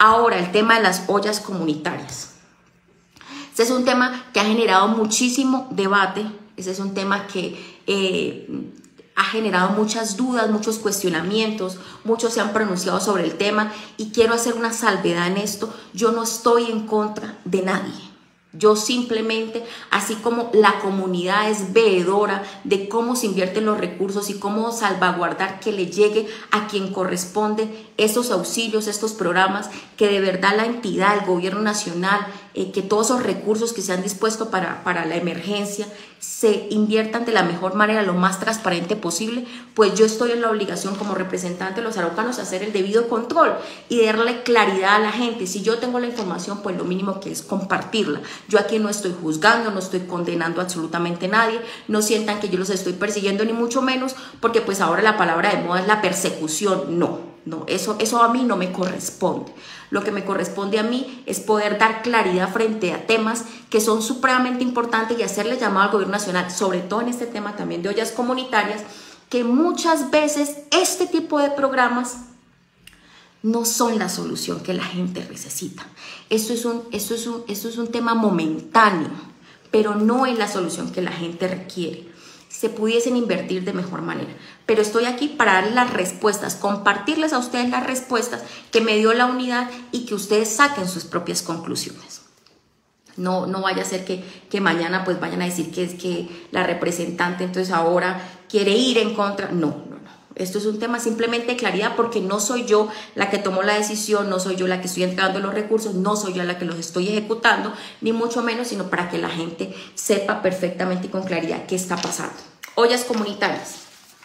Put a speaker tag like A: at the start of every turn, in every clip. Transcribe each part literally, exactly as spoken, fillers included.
A: Ahora, el tema de las ollas comunitarias. Este es un tema que ha generado muchísimo debate, ese es un tema que eh, ha generado muchas dudas, muchos cuestionamientos, muchos se han pronunciado sobre el tema y quiero hacer una salvedad en esto. Yo no estoy en contra de nadie. Yo simplemente, así como la comunidad es veedora de cómo se invierten los recursos y cómo salvaguardar que le llegue a quien corresponde estos auxilios, estos programas, que de verdad la entidad, el gobierno nacional, eh, que todos esos recursos que se han dispuesto para, para la emergencia se inviertan de la mejor manera, lo más transparente posible, pues yo estoy en la obligación como representante de los araucanos de hacer el debido control y de darle claridad a la gente. Si yo tengo la información, pues lo mínimo que es compartirla. Yo aquí no estoy juzgando, no estoy condenando a absolutamente nadie, no sientan que yo los estoy persiguiendo ni mucho menos, porque pues ahora la palabra de moda es la persecución. No, no, eso, eso a mí no me corresponde. Lo que me corresponde a mí es poder dar claridad frente a temas que son supremamente importantes y hacerle llamado al gobierno nacional, sobre todo en este tema también de ollas comunitarias, que muchas veces este tipo de programas no son la solución que la gente necesita. Esto es un, esto es un, esto es un tema momentáneo, pero no es la solución que la gente requiere. Se pudiesen invertir de mejor manera. Pero estoy aquí para darles las respuestas, compartirles a ustedes las respuestas que me dio la unidad y que ustedes saquen sus propias conclusiones. No, no vaya a ser que, que mañana pues vayan a decir que es que la representante entonces ahora quiere ir en contra. No, no, no. Esto es un tema simplemente de claridad, porque no soy yo la que tomó la decisión, no soy yo la que estoy entregando los recursos, no soy yo la que los estoy ejecutando, ni mucho menos, sino para que la gente sepa perfectamente y con claridad qué está pasando. Ollas comunitarias.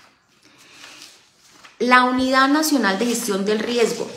A: La Unidad Nacional de Gestión del Riesgo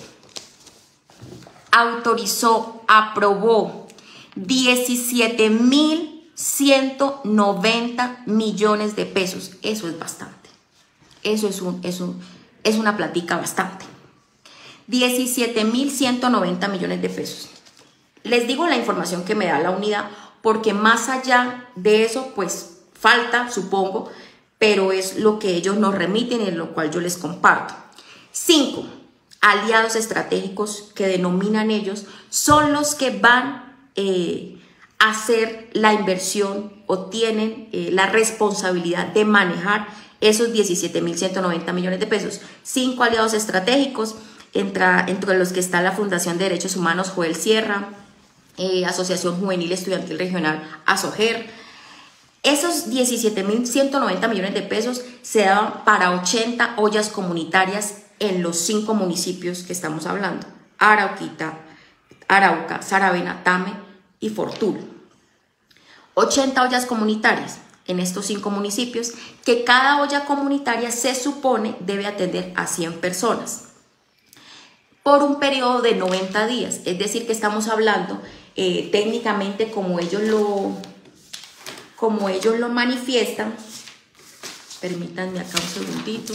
A: autorizó, aprobó diecisiete mil ciento noventa millones de pesos. Eso es bastante. Eso es, un, es, un, es una platica bastante. diecisiete mil ciento noventa millones de pesos. Les digo la información que me da la unidad, porque más allá de eso, pues falta, supongo, pero es lo que ellos nos remiten y en lo cual yo les comparto. Cinco, aliados estratégicos que denominan ellos son los que van eh, a hacer la inversión o tienen eh, la responsabilidad de manejar esos diecisiete mil ciento noventa millones de pesos. Cinco aliados estratégicos, entre, entre los que está la Fundación de Derechos Humanos Joel Sierra, eh, Asociación Juvenil Estudiantil Regional ASOGER. Esos diecisiete mil ciento noventa millones de pesos se daban para ochenta ollas comunitarias en los cinco municipios que estamos hablando: Arauquita, Arauca, Saravena, Tame y Fortul. ochenta ollas comunitarias en estos cinco municipios, que cada olla comunitaria se supone debe atender a cien personas por un periodo de noventa días. Es decir, que estamos hablando eh, técnicamente como ellos lo... como ellos lo manifiestan. Permítanme acá un segundito.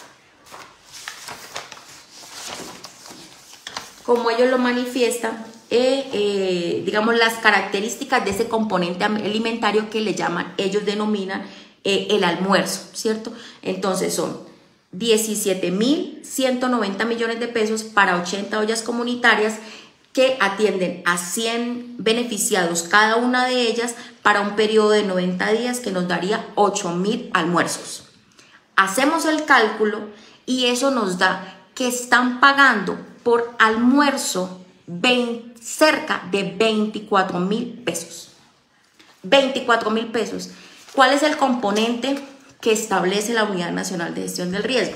A: Como ellos lo manifiestan, eh, eh, digamos, las características de ese componente alimentario que le llaman, ellos denominan eh, el almuerzo, ¿cierto? Entonces son diecisiete mil ciento noventa millones de pesos para ochenta ollas comunitarias que atienden a cien beneficiados cada una de ellas para un periodo de noventa días, que nos daría ocho mil almuerzos. Hacemos el cálculo y eso nos da que están pagando por almuerzo veinte, cerca de veinticuatro mil pesos. veinticuatro mil pesos. ¿Cuál es el componente que establece la Unidad Nacional de Gestión del Riesgo?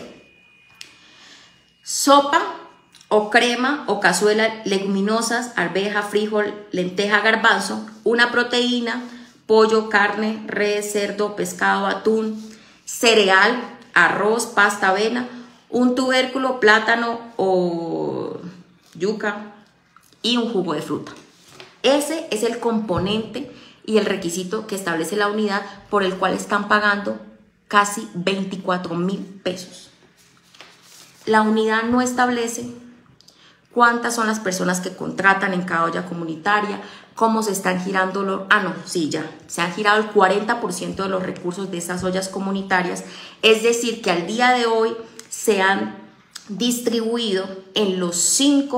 A: Sopa o crema o cazuela, leguminosas, arveja, frijol, lenteja, garbanzo, una proteína, pollo, carne, res, cerdo, pescado, atún, cereal, arroz, pasta, avena, un tubérculo, plátano o yuca y un jugo de fruta. Ese es el componente y el requisito que establece la unidad, por el cual están pagando casi veinticuatro mil pesos. La unidad no establece cuántas son las personas que contratan en cada olla comunitaria, cómo se están girando los... Ah, no, sí, ya. Se han girado el cuarenta por ciento de los recursos de esas ollas comunitarias. Es decir, que al día de hoy se han distribuido en los cinco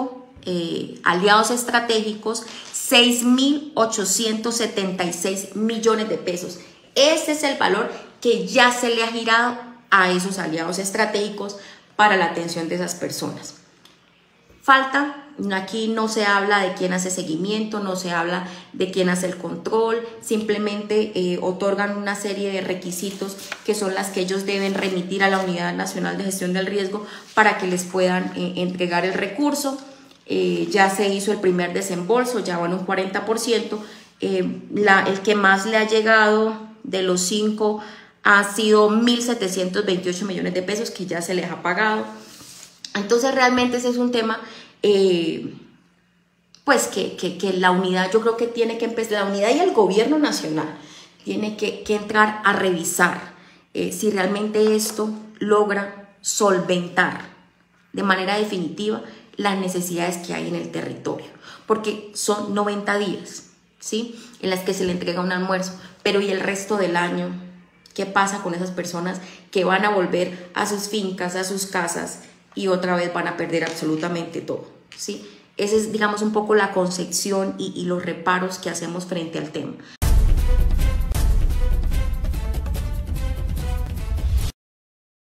A: eh, aliados estratégicos seis mil ochocientos setenta y seis millones de pesos. Este es el valor que ya se le ha girado a esos aliados estratégicos para la atención de esas personas. Falta, aquí no se habla de quién hace seguimiento, no se habla de quién hace el control, simplemente eh, otorgan una serie de requisitos que son las que ellos deben remitir a la Unidad Nacional de Gestión del Riesgo para que les puedan eh, entregar el recurso. Eh, ya se hizo el primer desembolso, ya van un cuarenta por ciento. Eh, la, el que más le ha llegado de los cinco ha sido mil setecientos veintiocho millones de pesos que ya se les ha pagado. Entonces realmente ese es un tema eh, pues que, que, que la unidad, yo creo que tiene que empezar, la unidad y el gobierno nacional tiene que, que entrar a revisar eh, si realmente esto logra solventar de manera definitiva las necesidades que hay en el territorio, porque son noventa días, ¿sí?, en las que se le entrega un almuerzo, pero ¿y el resto del año? ¿Qué pasa con esas personas que van a volver a sus fincas, a sus casas y otra vez van a perder absolutamente todo? ¿Sí? Esa es, digamos, un poco la concepción y, y los reparos que hacemos frente al tema.